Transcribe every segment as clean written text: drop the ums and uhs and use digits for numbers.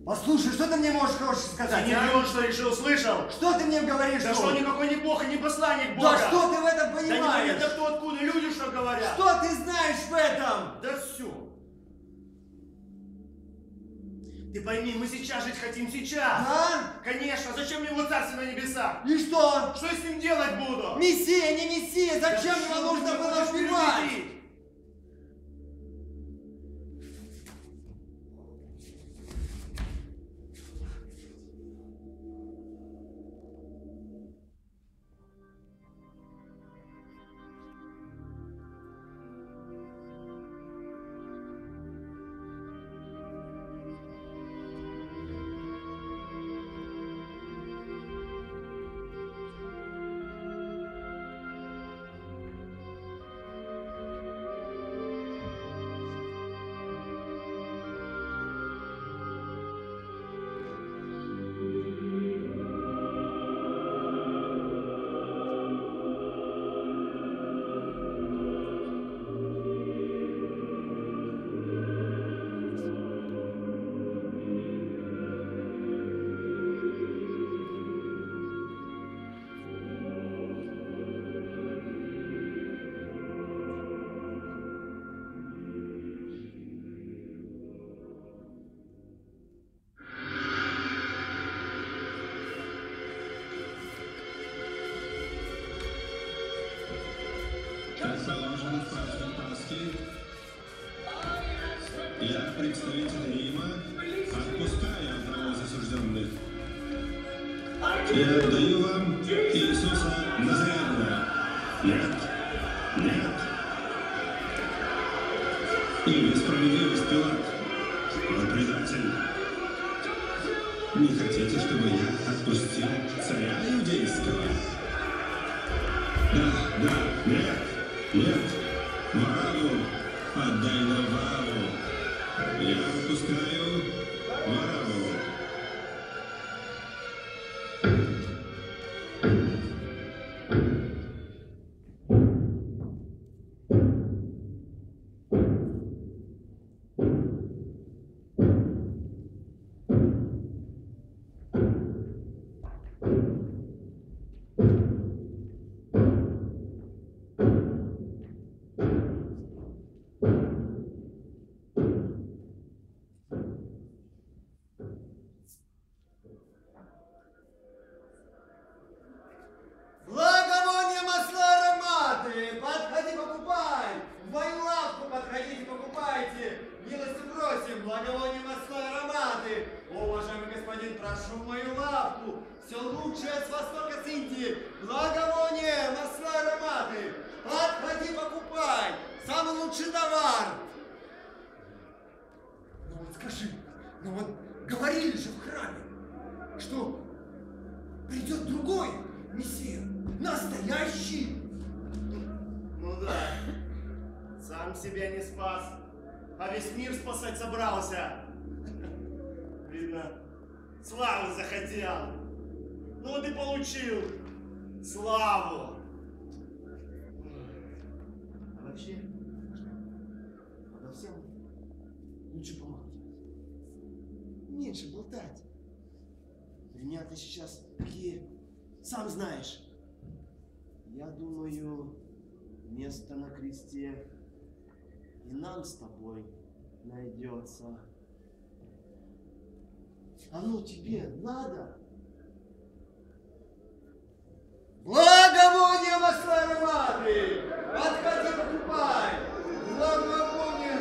Послушай, что ты мне можешь сказать? Ты не что решил, слышал? Что ты мне говоришь? Да что никакой не Бог и не посланник Бога. Да что ты в этом понимаешь? Да непонятно кто откуда, люди что говорят. Что ты знаешь в этом? Да все. Ты пойми, мы сейчас жить хотим сейчас. Да? Конечно, зачем мне его царство на небесах? И что? Что я с ним делать буду? Мессия, не Мессия, зачем да его нужно было убивать? Как положено в праздник Пасхи, я, представитель Рима, отпускаю одного из осужденных. Я отдаю вам Иисуса Назарянина. Нет, нет. Или справедливость Пилат. Он предатель. Не хотите, чтобы я отпустил царя иудейского? Да, нет. Нет, Вараву, отдай нам Вараву. Я выпускаю Вараву. Себя не спас, а весь мир спасать собрался. Видно, славы захотел. Ну вот и получил славу. А вообще, обо всем лучше помолчать. Меньше болтать. Ребята сейчас такие, сам знаешь. Я думаю, место на кресте и нам с тобой найдется. Оно тебе надо? Благовоние масла ароматы! Подходи, покупай! Благовоние!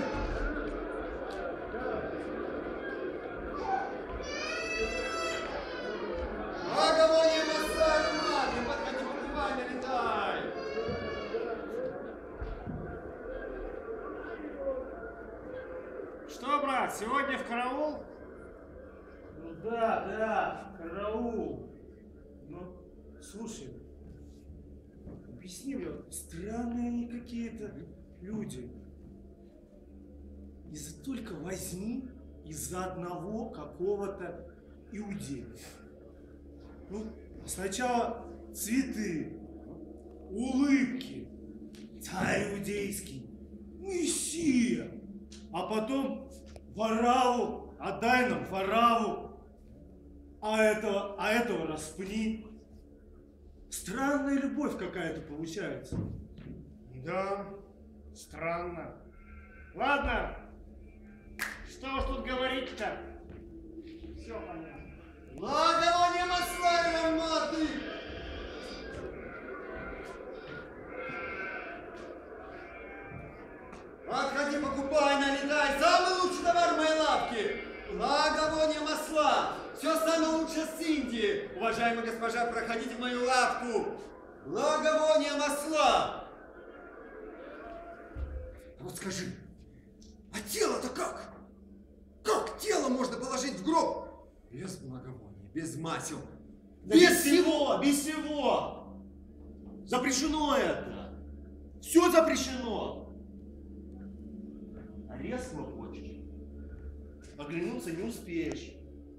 Благовоние масла ароматы! Подходи, покупай, налетай! Что, брат, сегодня в караул? Ну да, в караул. Ну, слушай, объясни мне, странные они какие-то люди. Из-за только возьми из-за одного какого-то иудея. Ну, сначала цветы, улыбки, царь иудейский, Мессия, а потом Вараву отдай нам Фараву, а этого распни. Странная любовь какая-то получается. Да, странно. Ладно, что уж тут говорить-то? Все понятно. Благовоние масла и ароматы! Отходи, покупай, налетай! Самый лучший товар в моей лавке! Благовоние масла! Все самое лучшее с Индии! Уважаемая госпожа, проходите в мою лавку! Благовоние масла! А вот скажи, а тело-то как? Как тело можно положить в гроб? Без благовония, без масел. Да без всего, без всего. Запрещено это. Все запрещено. А резко хочешь. Оглянуться не успеешь.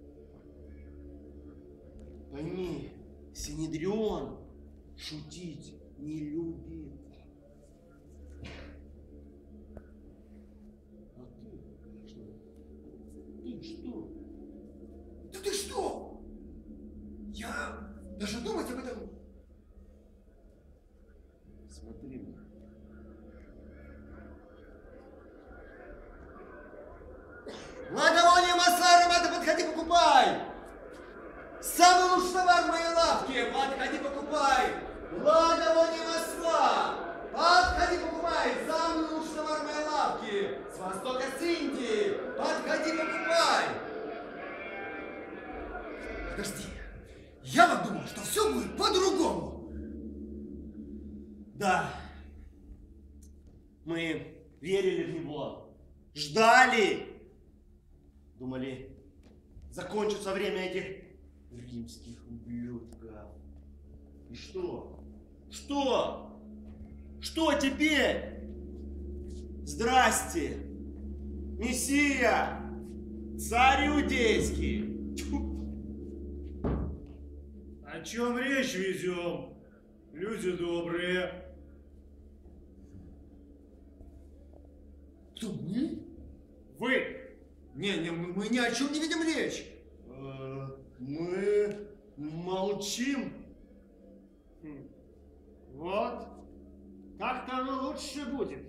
Пойми, Синедрион шутить не любит. А ты что? Ты что? Да ты что? Я даже думать об этом... Смотри мне. Благовоние масла, ароматы, подходи, покупай! Самый лучший товар в моей лавке! Подходи, покупай! Благовоние масла! Подходи, покупай! Самый лучший товар в моей лавке! С востока, с Индии! Подходи, покупай! Подожди! Я вот думал, что все будет по-другому! Да. Мы верили в него. Ждали. Думали, закончится время этих римских ублюдков. И что? Что? Что теперь? Здрасте, Мессия, царь иудейский. Тьфу. О чем речь ведем? Люди добрые. Кто, мы? Вы! Не, мы ни о чем не ведем речь! Мы молчим. Вот. Так-то оно лучше будет.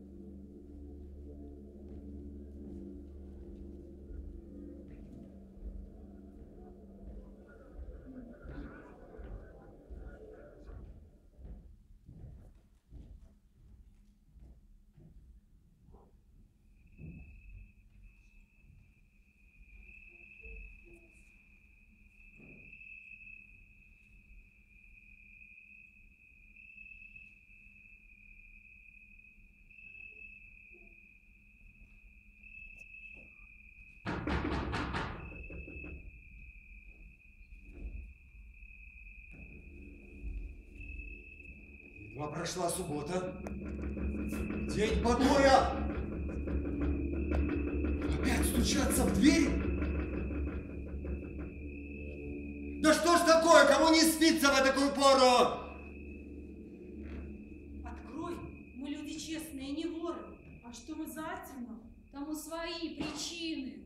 Едва прошла суббота. День покоя. Опять стучатся в дверь? Да что ж такое, кому не спится в такую пору? Открой, мы люди честные, не воры. А что мы затемно, тому свои причины.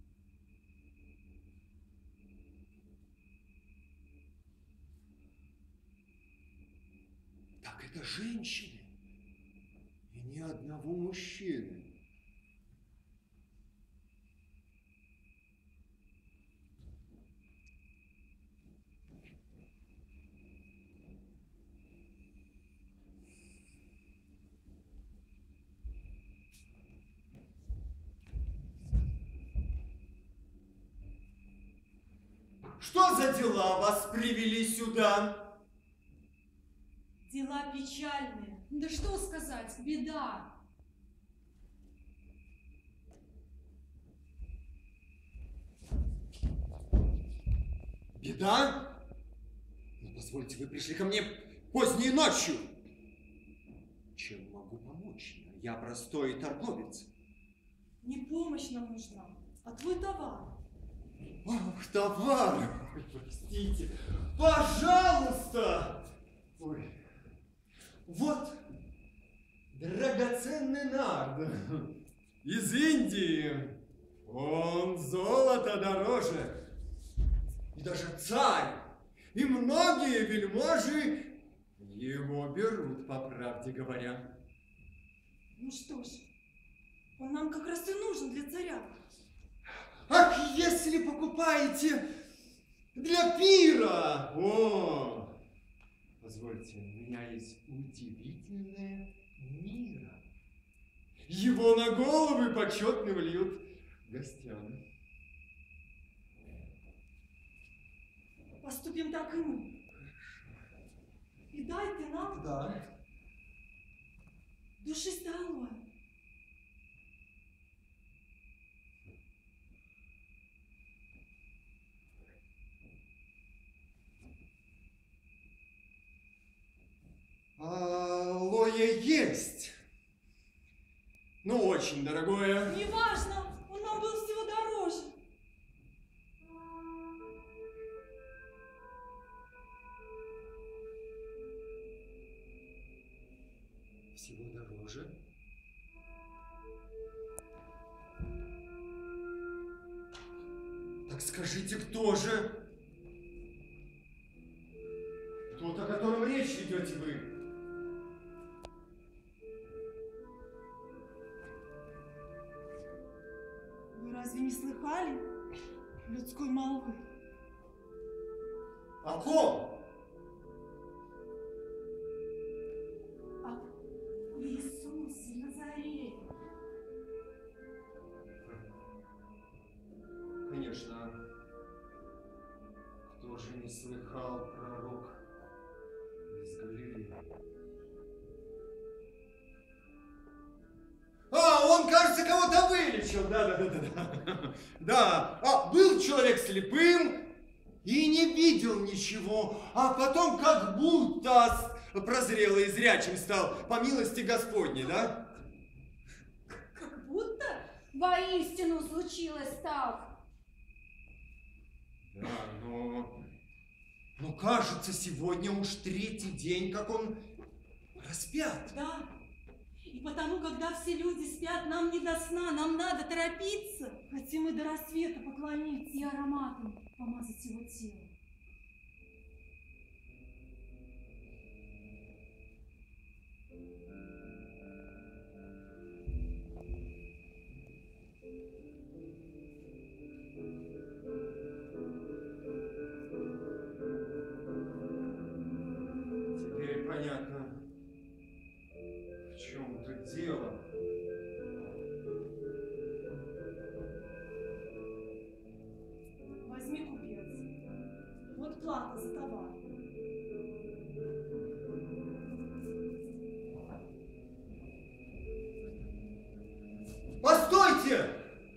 Так это женщины. И ни одного мужчины. Что за дела вас привели сюда? Дела печальные. Да что сказать, беда. Беда? Ну, позвольте, вы пришли ко мне поздней ночью. Чем могу помочь? Я простой торговец. Не помощь нам нужна, а твой товар. Ох, товар! Ой, простите. Пожалуйста! Ой. Вот драгоценный нард из Индии. Он золото дороже. И даже царь, и многие вельможи его берут, по правде говоря. Ну что ж, он нам как раз и нужен для царя. Ах, если покупаете для пира! О, позвольте, у меня есть удивительная мира. Его на головы почетно вольют гостям. Поступим так и мы. И дай ты нам Да. душистое алоэ. Алоэ есть. Но очень дорогое. Неважно, он нам был всего дороже. Всего дороже. Так скажите, кто же? Тот, о котором речь ведете вы? Вы разве не слыхали людской молвы? О ком? Об Иисусе Назарее. Конечно. Кто же не слыхал пророк из Галилеи? А, он, кажется, кого-то вылечил. Да. Да. А, был человек слепым и не видел ничего, а потом как будто прозрел и зрячим стал, по милости Господней, да? Как будто Воистину случилось так. Да, но кажется, сегодня уж третий день, как он распят. Да. И потому, когда все люди спят, нам не до сна, нам надо торопиться. Хотим и до рассвета поклониться. И ароматом помазать его тело. Теперь понятно, в чем тут дело. Возьми, купец. Вот плата за товар. Постойте!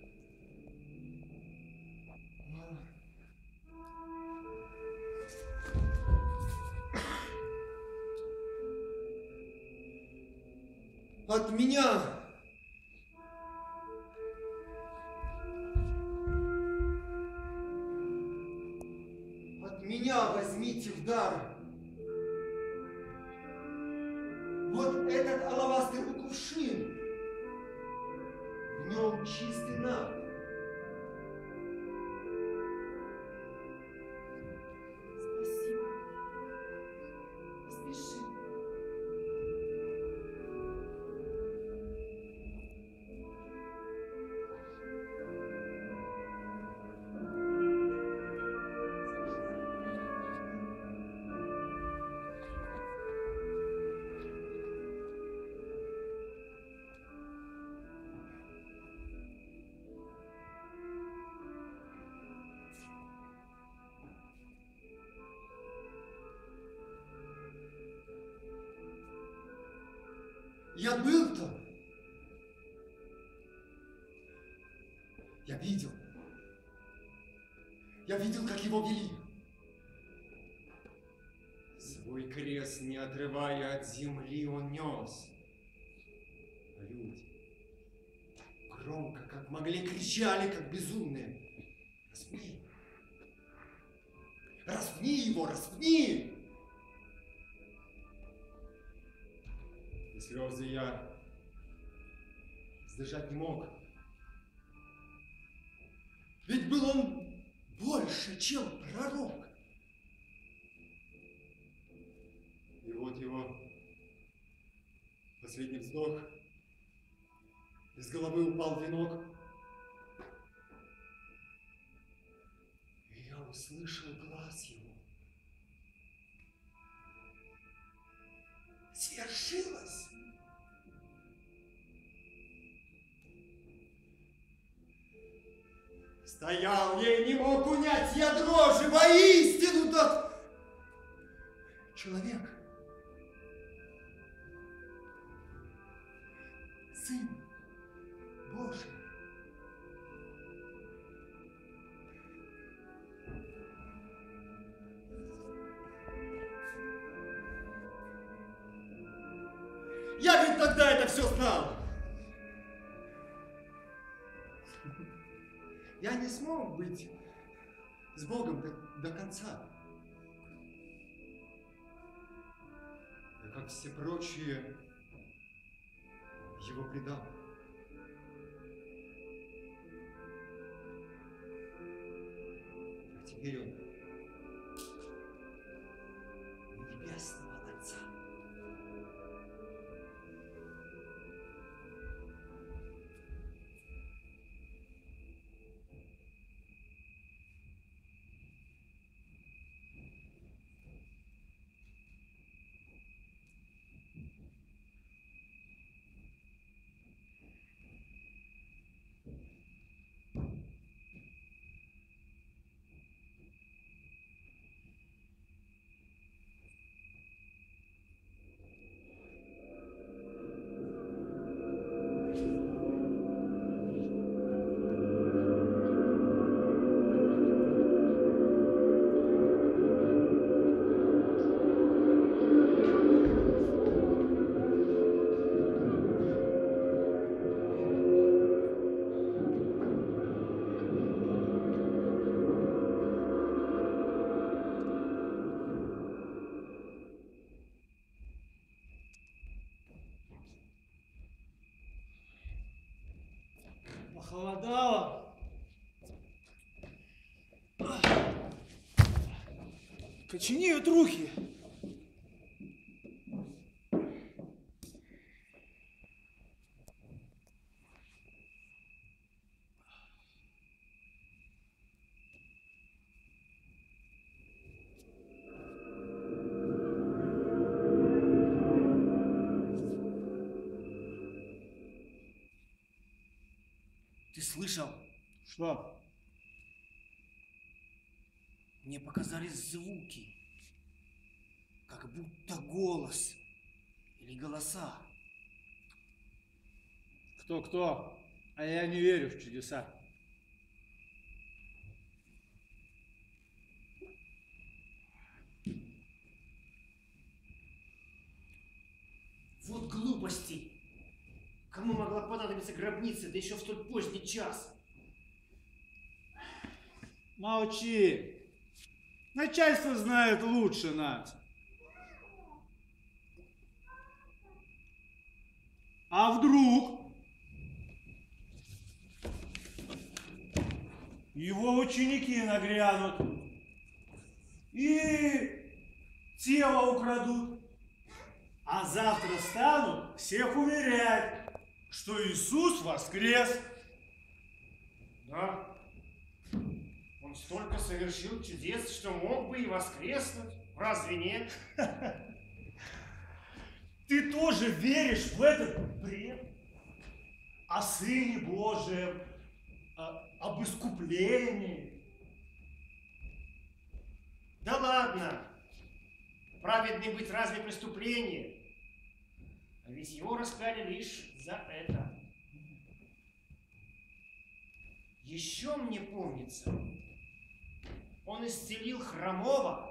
От меня возьмите в дар вот этот алавастровый кувшин. В нем чистый над. Спасибо. Спеши. Я был там. Я видел. Я видел, как его вели. Свой крест, не отрывая от земли, он нес. А люди громко, как могли, кричали, как безумные. Распни! Распни его, распни! И слезы я сдержать не мог. Ведь был он больше, чем пророк. И вот его последний вздох. Из головы упал венок. И я услышал глаз его. Свершилось! Стоял я и не мог унять я дрожи, воистину тот человек. Сын Божий. Я ведь тогда это все знал. Я не смог быть с Богом до конца. Я, как все прочие, его предал. А теперь он небесного Отца. Похолодало. Коченеют руки. Ты слышал? Что? Мне показались звуки, как будто голос или голоса. Кто? А я не верю в чудеса. Вот глупости! Кому могла понадобиться гробница, да еще в столь поздний час? Молчи. Начальство знает лучше нас. А вдруг его ученики нагрянут и тело украдут, а завтра станут всех уверять, что Иисус воскрес. Да. Он столько совершил чудес, что мог бы и воскреснуть. Разве нет? Ты тоже веришь в этот бред? О Сыне Божьем, об искуплении? Да ладно. Праведный быть разве преступление? А ведь его распяли лишь за это. Еще мне помнится, он исцелил хромого.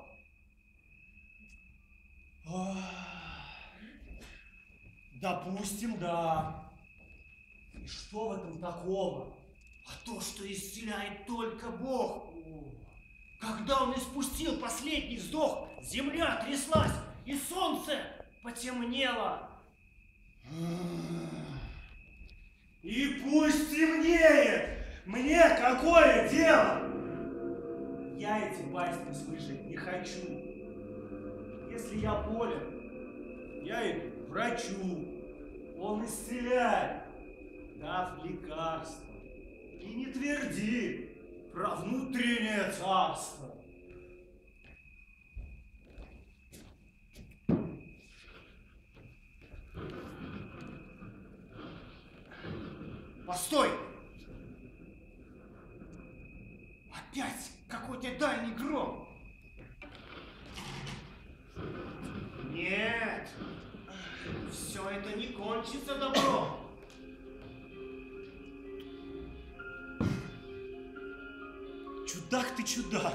Допустим, да. И что в этом такого? А то, что исцеляет только Бог. Когда он испустил последний вздох, земля тряслась, и солнце потемнело. И пусть темнеет! Мне какое дело? Я эти басни слышать не хочу. Если я болен, я иду к врачу. Он исцеляет, дав лекарство. И не тверди про внутреннее царство. Постой! Опять какой-то дальний гром. Нет, все это не кончится добром. Чудак ты чудак.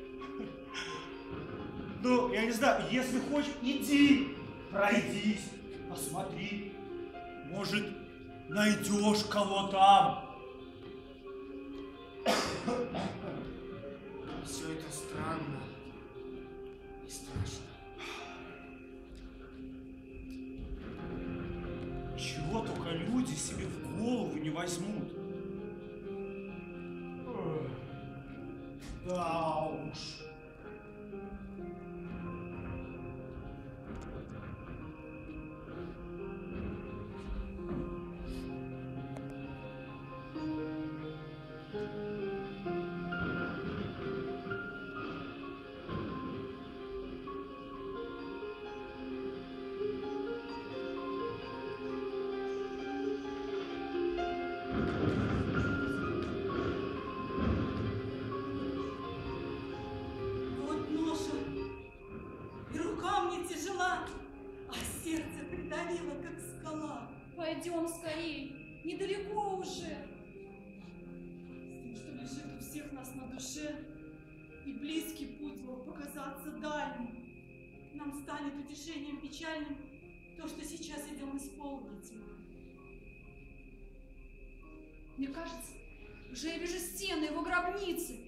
Ну, я не знаю, если хочешь, иди, пройдись, посмотри. Может, найдешь кого там. Все это странно и страшно. Чего только люди себе в голову не возьмут. Да уж. Вот ноша. И рука мне тяжела, а сердце придавило, как скала. Пойдем скорей, недалеко уже. С тем, что лежит у всех нас на душе, и близкий путь мог показаться дальним. Нам станет утешением печальным то, что сейчас идем исполнить мы. Мне кажется, уже я вижу стены его гробницы.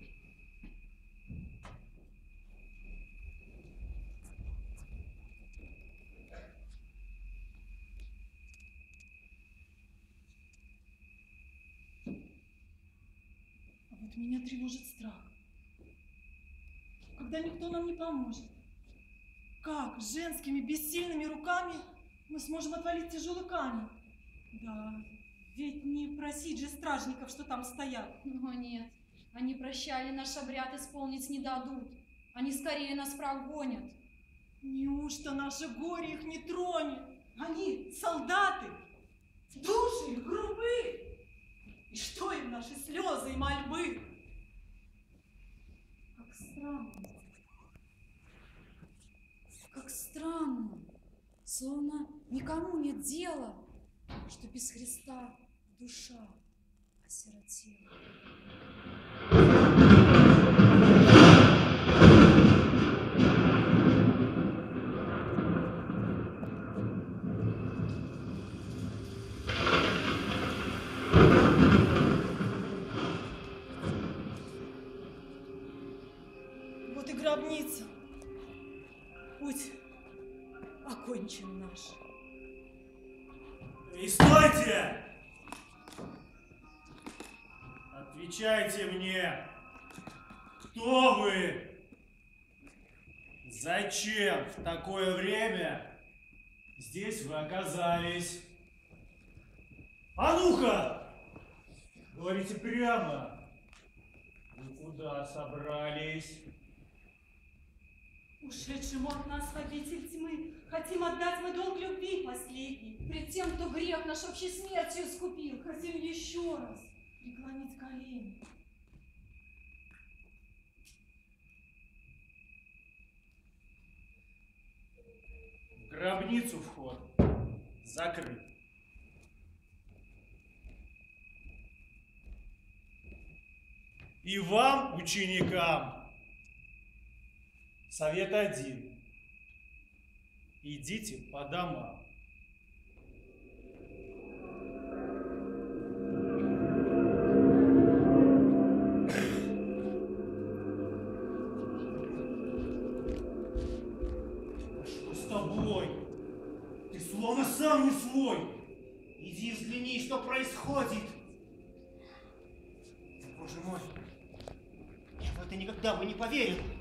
А вот меня тревожит страх. Когда никто нам не поможет. Как женскими бессильными руками мы сможем отвалить тяжелый камень? Да, ведь не просить же стражников, что там стоят. Но нет, они прощали наш обряд, исполнить не дадут. Они скорее нас прогонят. Неужто наше горе их не тронет? Они солдаты, души их грубы. И что им наши слезы и мольбы? Как странно. Как странно. Словно никому нет дела, что без Христа душа осиротела. Вот и гробница. Путь окончен наш. И стойте! Отвечайте мне, кто вы? Зачем в такое время здесь вы оказались? А ну-ка! Говорите прямо. Вы куда собрались? Ушедшему от нас в обитель тьмы хотим отдать мы долг любви последний. Пред тем, кто грех наш общей смертью искупил, Хотим еще раз преклонить колени. В гробницу вход закрыт. И вам, ученикам, совет один. Идите по домам. Что с тобой? Ты словно сам не свой. Иди взгляни, что происходит. мой, я в это никогда бы не поверил.